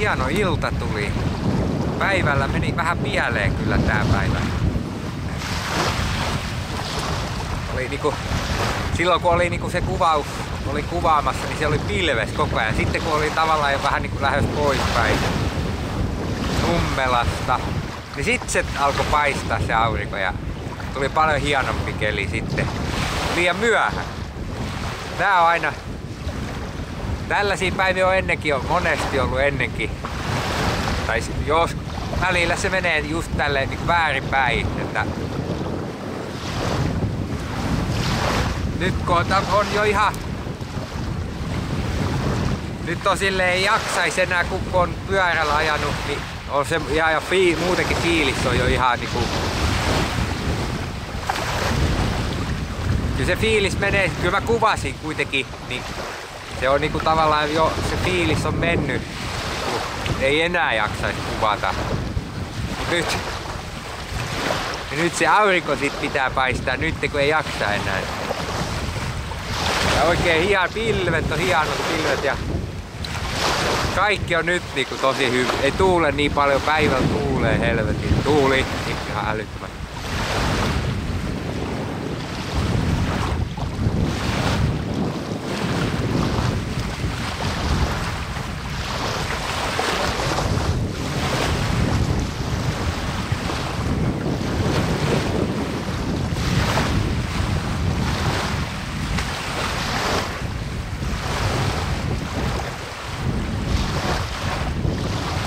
hieno ilta tuli. Päivällä meni vähän pieleen kyllä tää päivä. Oli niinku, silloin kun oli niinku se kuvaus, oli kuvaamassa, niin se oli pilves koko ajan. Sitten kun oli tavallaan jo vähän niinku lähes poispäin Nummelasta, niin sitten se alkoi paistaa se aurinko ja tuli paljon hienompi keli sitten. Liian myöhään. Tää on aina, tällaisia päiviä on ennenkin, on monesti ollut ennenkin. Tai jos välillä se menee just tälleen niin väärinpäin, että nyt kun on jo ihan, nyt on silleen ei jaksais enää kun on pyörällä ajanut, niin on se ja muutenkin fiilis on jo ihan niinku, kyllä se fiilis menee, kyllä mä kuvasin kuitenkin, niin se on niinku tavallaan jo, se fiilis on mennyt, ei enää jaksaisi kuvata. Mut nyt se aurinko sit pitää paistaa, nyt kun ei jaksa enää. Ja oikein pilvet on hienot pilvet ja kaikki on nyt niinku tosi hyvin. Ei tuule niin paljon, päivällä tuulee helvetin. Tuuli ihan älyttömän.